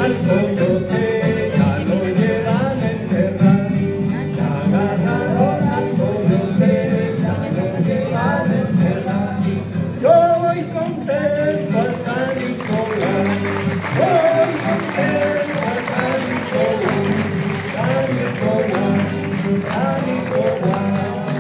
coyote ya lo llevan a enterrar. Ya agarraron al coyote, ya lo llevan a enterrar. Yo voy contento a San Nicolás, voy contento a San Nicolás, San Nicolás, San Nicolás.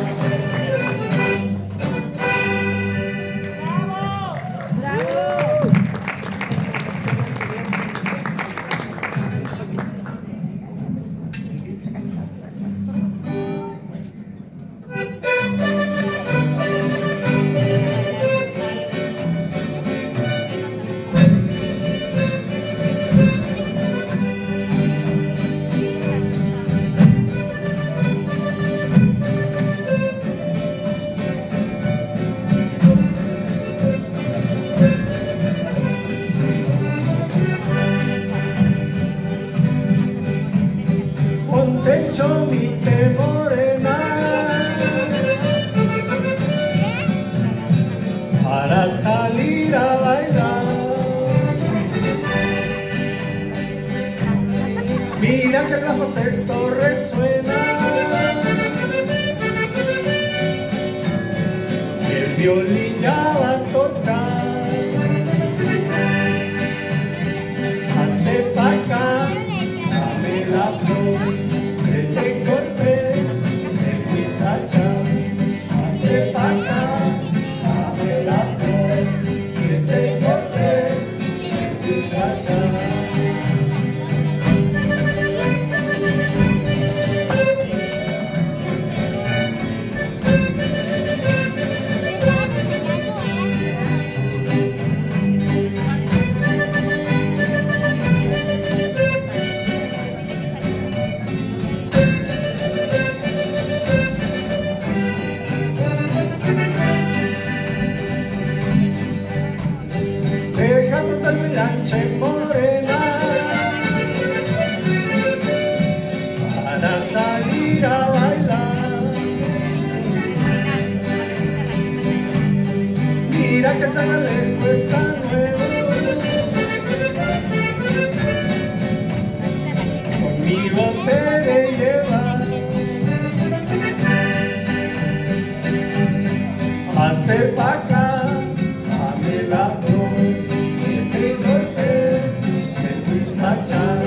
Techo mi morena para salir a bailar. Mira que el bajo sexto resuena y el violín ya va a tocar. Hazte pa' acá, dame la flor. Lancha morena para salir a bailar. Mira que San Alejo está nuevo, conmigo te de llevar. Hazte pa' acá, dame la flor. Cha